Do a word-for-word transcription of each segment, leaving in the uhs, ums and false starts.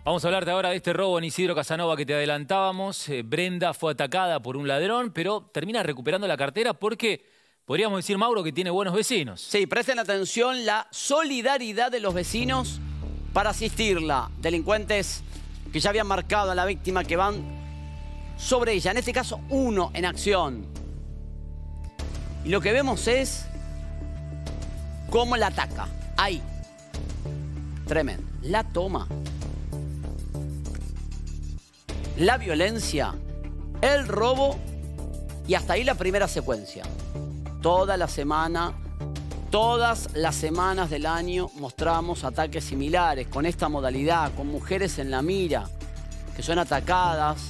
Vamos a hablarte ahora de este robo en Isidro Casanova que te adelantábamos. Eh, Brenda fue atacada por un ladrón, pero termina recuperando la cartera porque podríamos decir, Mauro, que tiene buenos vecinos. Sí, presten atención, la solidaridad de los vecinos para asistirla. Delincuentes que ya habían marcado a la víctima que van sobre ella. En este caso, uno en acción. Y lo que vemos es cómo la ataca. Ahí. Tremendo. La toma. La violencia, el robo y hasta ahí la primera secuencia. Toda la semana, todas las semanas del año mostramos ataques similares con esta modalidad, con mujeres en la mira, que son atacadas,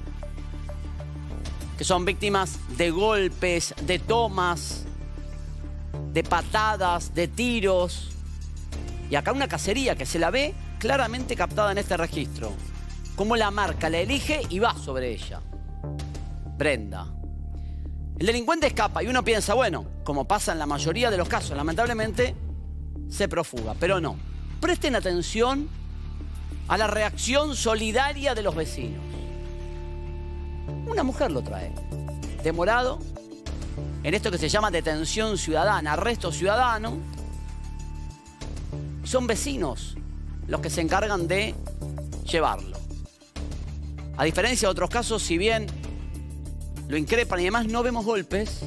que son víctimas de golpes, de tomas, de patadas, de tiros. Y acá una cacería que se la ve claramente captada en este registro. Cómo la marca, la elige y va sobre ella. Brenda. El delincuente escapa y uno piensa, bueno, como pasa en la mayoría de los casos, lamentablemente, se profuga. Pero no. Presten atención a la reacción solidaria de los vecinos. Una mujer lo trae. Demorado, en esto que se llama detención ciudadana, arresto ciudadano. Son vecinos los que se encargan de llevarlo. A diferencia de otros casos, si bien lo increpan y además no vemos golpes,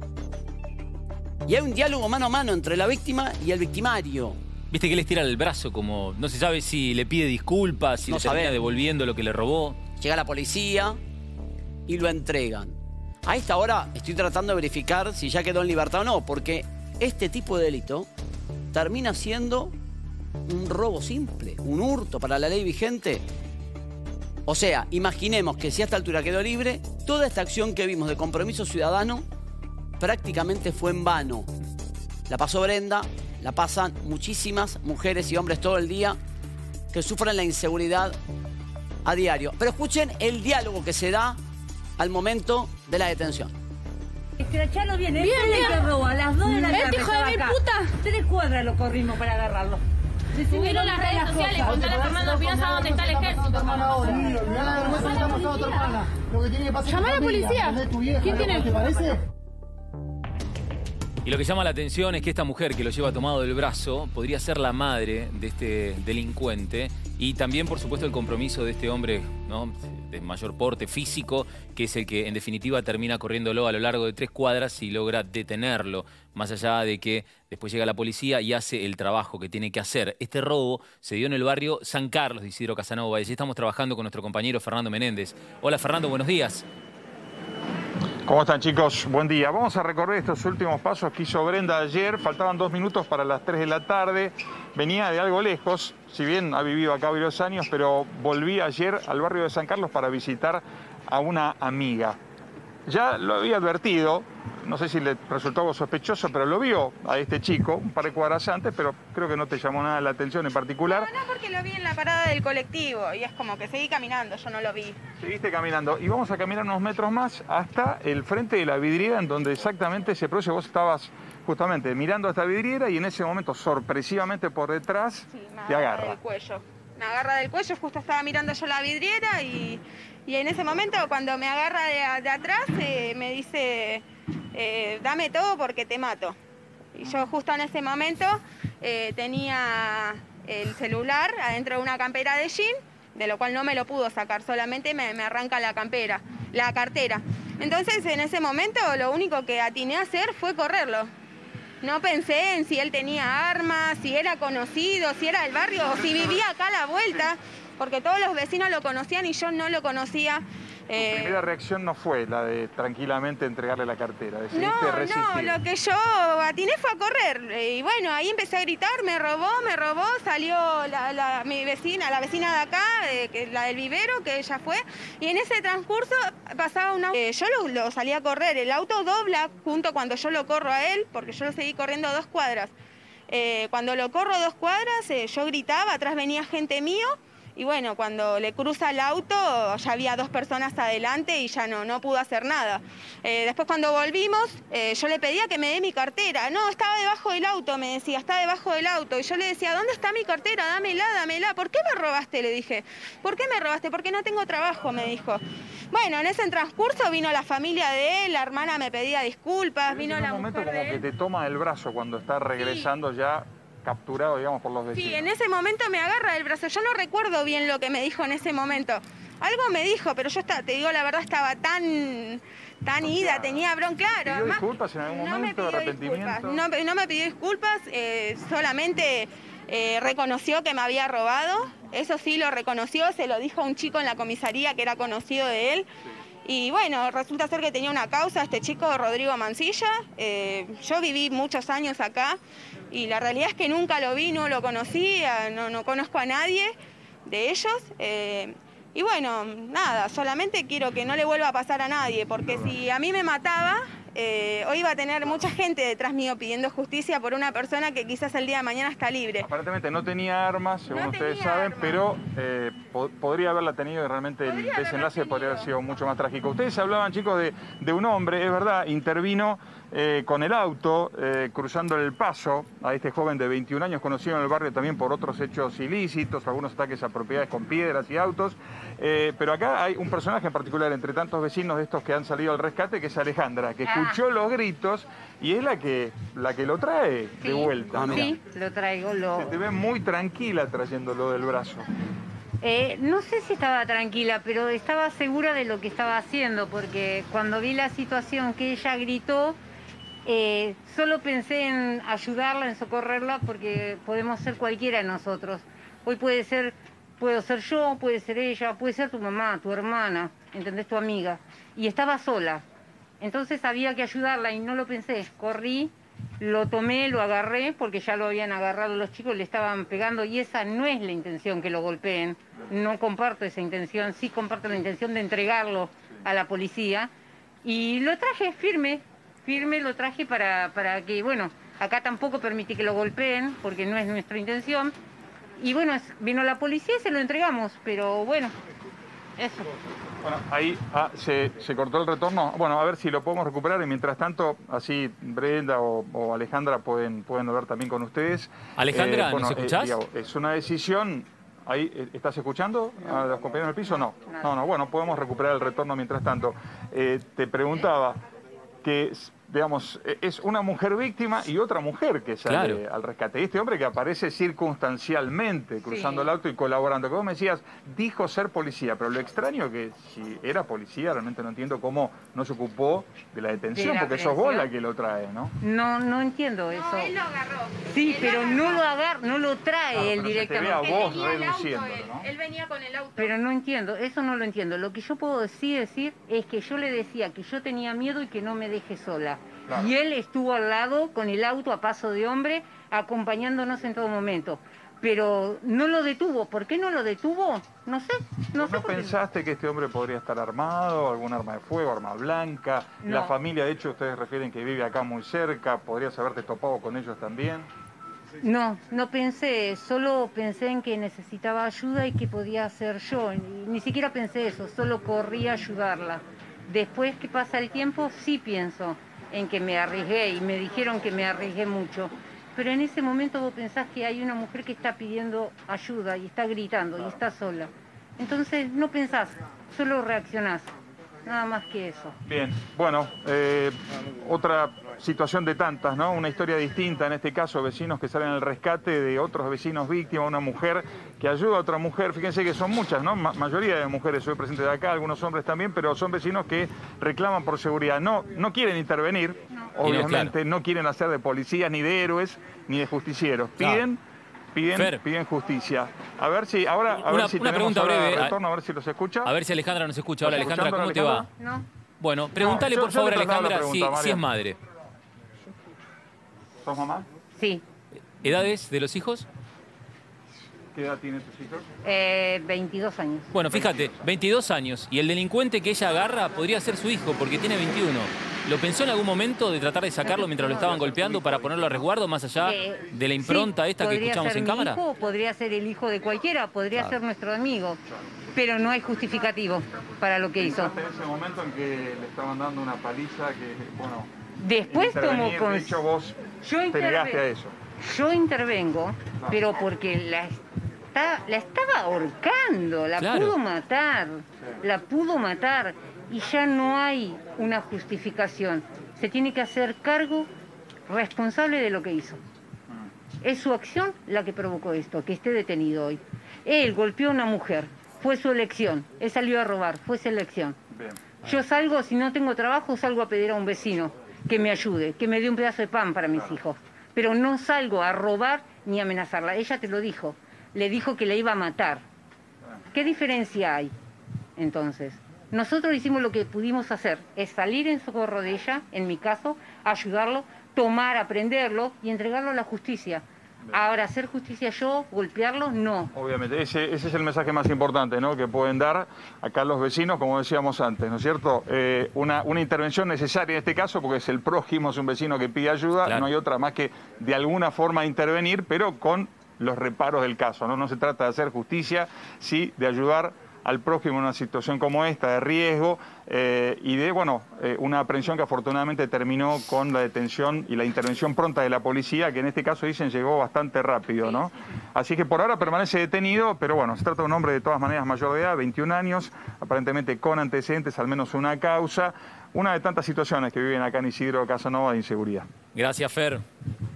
y hay un diálogo mano a mano entre la víctima y el victimario. Viste que él estira el brazo como... No se sabe si le pide disculpas, si no le termina sabe. devolviendo lo que le robó. Llega la policía y lo entregan. A esta hora estoy tratando de verificar si ya quedó en libertad o no, porque este tipo de delito termina siendo un robo simple, un hurto para la ley vigente. O sea, imaginemos que si a esta altura quedó libre, toda esta acción que vimos de compromiso ciudadano prácticamente fue en vano. La pasó Brenda, la pasan muchísimas mujeres y hombres todo el día que sufren la inseguridad a diario. Pero escuchen el diálogo que se da al momento de la detención. Escrachalo bien, Bien, bien, bien. que roba a las dos de la tarde. Este hijo de estaba mi acá. puta. Tres cuadras lo corrimos para agarrarlo. Se Subieron las redes sociales, contale a Fernando Espinosa dónde está el ejército. Llamá a la policía. ¿Quién tiene? ¿Te parece? Y lo que llama la atención es que esta mujer que lo lleva tomado del brazo podría ser la madre de este delincuente y también, por supuesto, el compromiso de este hombre, ¿no?, de mayor porte físico, que es el que en definitiva termina corriéndolo a lo largo de tres cuadras y logra detenerlo, más allá de que después llega la policía y hace el trabajo que tiene que hacer. Este robo se dio en el barrio San Carlos de Isidro Casanova y allí estamos trabajando con nuestro compañero Fernando Menéndez. Hola Fernando, buenos días. ¿Cómo están, chicos? Buen día. Vamos a recorrer estos últimos pasos que hizo Brenda ayer. Faltaban dos minutos para las tres de la tarde. Venía de algo lejos, si bien ha vivido acá varios años, pero volví ayer al barrio de San Carlos para visitar a una amiga. Ya lo había advertido, no sé si le resultó algo sospechoso, pero lo vio a este chico un par de cuadras antes, pero creo que no te llamó nada la atención en particular. No, no, porque lo vi en la parada del colectivo y es como que seguí caminando, yo no lo vi. Seguiste caminando y vamos a caminar unos metros más hasta el frente de la vidriera en donde exactamente se produce. Vos estabas justamente mirando esta vidriera y en ese momento sorpresivamente por detrás Sí, me te agarra agarra. del cuello. Me agarra del cuello, justo estaba mirando yo la vidriera y, y en ese momento cuando me agarra de, de atrás eh, me dice, eh, dame todo porque te mato. Y yo justo en ese momento eh, tenía el celular adentro de una campera de jean, de lo cual no me lo pudo sacar, solamente me, me arranca la campera, la cartera. Entonces en ese momento lo único que atiné a hacer fue correrlo. No pensé en si él tenía armas, si era conocido, si era del barrio o si vivía acá a la vuelta, porque todos los vecinos lo conocían y yo no lo conocía. Tu Eh, primera reacción no fue la de tranquilamente entregarle la cartera, decidiste No, resistir. no, lo que yo atiné fue a correr. Eh, Y bueno, ahí empecé a gritar, me robó, me robó, salió la, la- mi vecina, la vecina de acá, eh, que, la del vivero, que ella fue. Y en ese transcurso pasaba un auto. Eh, yo lo, lo salí a correr, el auto dobla junto cuando yo lo corro a él, porque yo lo seguí corriendo dos cuadras. Eh, cuando lo corro dos cuadras, eh, yo gritaba, atrás venía gente mío. Y bueno, cuando le cruza el auto, ya había dos personas adelante y ya no, no pudo hacer nada. Eh, después cuando volvimos, eh, yo le pedía que me dé mi cartera. No, estaba debajo del auto, me decía, está debajo del auto. Y yo le decía, ¿dónde está mi cartera? Dámela, dámela. ¿Por qué me robaste? Le dije. ¿Por qué me robaste? Porque no tengo trabajo, me dijo. Bueno, en ese transcurso vino la familia de él, la hermana me pedía disculpas, Pero vino en la un momento mujer como de que él. te toma el brazo cuando está regresando ya capturado, digamos, por los vecinos. Sí, en ese momento me agarra del brazo. Yo no recuerdo bien lo que me dijo en ese momento. Algo me dijo, pero yo está, te digo la verdad, estaba tan, tan ida, tenía bronca. Claro, ¿Pidió además, disculpas en algún no me momento, pidió arrepentimiento? disculpas. No, no me pidió disculpas, eh, solamente eh, reconoció que me había robado. Eso sí lo reconoció, se lo dijo a un chico en la comisaría que era conocido de él. Y bueno, resulta ser que tenía una causa, este chico Rodrigo Mancilla. Eh, yo viví muchos años acá y la realidad es que nunca lo vi, no lo conocí, no, no conozco a nadie de ellos. Eh, y bueno, nada, solamente quiero que no le vuelva a pasar a nadie, porque si a mí me mataba, eh, hoy iba a tener mucha gente detrás mío pidiendo justicia por una persona que quizás el día de mañana está libre. Aparentemente no tenía armas, según No ustedes tenía saben, armas. pero eh, po podría haberla tenido y realmente el Podría haberla desenlace podría haber tenido. sido mucho más trágico. Ustedes hablaban, chicos, de, de un hombre, es verdad, intervino eh, con el auto, eh, cruzando el paso a este joven de veintiún años, conocido en el barrio también por otros hechos ilícitos, algunos ataques a propiedades con piedras y autos. Eh, pero acá hay un personaje en particular, entre tantos vecinos de estos que han salido al rescate, que es Alejandra, que escuchó los gritos y es la que, la que lo trae de vuelta. Ah, ¿no? mira. Sí, lo traigo. Lo... Se te ve muy tranquila trayéndolo del brazo. Eh, no sé si estaba tranquila, pero estaba segura de lo que estaba haciendo, porque cuando vi la situación que ella gritó, eh, solo pensé en ayudarla, en socorrerla, porque podemos ser cualquiera de nosotros. Hoy puede ser, puedo ser yo, puede ser ella, puede ser tu mamá, tu hermana, ¿entendés? Tu amiga. Y estaba sola. Entonces había que ayudarla y no lo pensé. Corrí, lo tomé, lo agarré, porque ya lo habían agarrado los chicos, le estaban pegando y esa no es la intención, que lo golpeen. No comparto esa intención, sí comparto la intención de entregarlo a la policía. Y lo traje firme, firme lo traje para, para que, bueno, acá tampoco permití que lo golpeen, porque no es nuestra intención. Y bueno, es- vino la policía y se lo entregamos, pero bueno, eso. Bueno, ahí ah, se, se cortó el retorno. Bueno, a ver si lo podemos recuperar y mientras tanto, así Brenda o, o Alejandra pueden, pueden hablar también con ustedes. Alejandra, ¿nos bueno, escuchás? digamos, es una decisión. Ahí, eh, ¿estás escuchando a los compañeros del piso? No. No, no, bueno, podemos recuperar el retorno mientras tanto. Eh, te preguntaba que, digamos, eh, es una mujer víctima y otra mujer que sale Claro. al rescate. Y este hombre que aparece circunstancialmente cruzando Sí. el auto y colaborando. Que vos me decías, dijo ser policía, pero lo extraño es que si era policía, realmente no entiendo cómo no se ocupó de la detención, De la porque sos vos la aprehensión. que lo trae, ¿no? No, no entiendo eso. No, él lo agarró. Sí, Él pero lo no agarró. lo agar, no lo trae Claro, él pero se te ve a directamente. vos Él tenía el auto, reduciéndolo, él, ¿no? él venía con el auto. Pero no entiendo, eso no lo entiendo. Lo que yo puedo sí decir es que yo le decía que yo tenía miedo y que no me deje sola. Claro. Y él estuvo al lado con el auto a paso de hombre, acompañándonos en todo momento. Pero no lo detuvo. ¿Por qué no lo detuvo? No sé. No ¿Vos sé no por qué. pensaste que este hombre podría estar armado, algún arma de fuego, arma blanca? No. La familia, de hecho, ustedes refieren que vive acá muy cerca, ¿podrías haberte topado con ellos también? No, no pensé, solo pensé en que necesitaba ayuda y que podía hacer yo. Ni, ni siquiera pensé eso, solo corrí a ayudarla. Después que pasa el tiempo, sí pienso en que me arriesgué y me dijeron que me arriesgué mucho. Pero en ese momento vos pensás que hay una mujer que está pidiendo ayuda y está gritando y está sola. Entonces no pensás, solo reaccionás. Nada más que eso. Bien, bueno, eh, otra situación de tantas, ¿no? Una historia distinta, en este caso, vecinos que salen al rescate de otros vecinos víctimas, una mujer que ayuda a otra mujer. Fíjense que son muchas, ¿no? Ma- mayoría de mujeres hoy presentes de acá, algunos hombres también, pero son vecinos que reclaman por seguridad. No, no quieren intervenir, obviamente, claro. no quieren hacer de policías, ni de héroes, ni de justicieros. Claro. Piden, piden, Fer. piden justicia. A ver si, ahora, a Una- ver si una tenemos pregunta ahora breve. retorno, a ver si los escucha. A ver si Alejandra nos escucha. Hola ¿Estás Alejandra, ¿cómo te escuchando, va? Alejandra? ¿No? Bueno, pregúntale yo- por yo favor le a traslado la Alejandra si, pregunta, si es Marian. madre. ¿Sos mamá? Sí, ¿Edades de los hijos? ¿Qué edad tienen tus hijos? eh, veintidós años. Bueno, fíjate, veintidós años y el delincuente que ella agarra podría ser su hijo porque tiene veintiuno. ¿Lo pensó en algún momento de tratar de sacarlo mientras lo estaban golpeando para ponerlo a resguardo, más allá Eh, de la impronta sí, esta que podría escuchamos ser en mi cámara? hijo, podría ser el hijo de cualquiera, podría Claro. ser nuestro amigo, pero no hay justificativo para lo que hizo. ¿Pensaste en ese momento en que le estaban dando una paliza que, bueno... Después tomó intervenir? con... De hecho, vos Yo te negaste interve- a eso. Yo intervengo, pero porque la, está, la estaba ahorcando, la Claro. pudo matar, la pudo matar y ya no hay una justificación. Se tiene que hacer cargo responsable de lo que hizo. Es su acción la que provocó esto, que esté detenido hoy. Él golpeó a una mujer, fue su elección. Él salió a robar, fue su elección. Bien. Yo salgo, si no tengo trabajo, salgo a pedir a un vecino que me ayude, que me dé un pedazo de pan para mis hijos. Pero no salgo a robar ni a amenazarla. Ella te lo dijo. Le dijo que la iba a matar. ¿Qué diferencia hay, entonces? Nosotros hicimos lo que pudimos hacer, es salir en socorro de ella, en mi caso, ayudarlo, tomar, aprenderlo y entregarlo a la justicia. Ahora, hacer justicia yo, golpearlo, no. Obviamente, ese, ese es el mensaje más importante, ¿no?, que pueden dar acá los vecinos, como decíamos antes, ¿no es cierto? Eh, una, una intervención necesaria en este caso, porque es el prójimo, es un vecino que pide ayuda, Claro. no hay otra más que de alguna forma intervenir, pero con los reparos del caso, ¿no? No se trata de hacer justicia, sí de ayudar al prójimo en una situación como esta, de riesgo, eh, y de, bueno, eh, una aprehensión que afortunadamente terminó con la detención y la intervención pronta de la policía, que en este caso dicen llegó bastante rápido, ¿no? Así que por ahora permanece detenido, pero bueno, se trata de un hombre de todas maneras mayor de edad, veintiún años, aparentemente con antecedentes, al menos una causa, una de tantas situaciones que viven acá en Isidro Casanova de inseguridad. Gracias, Fer.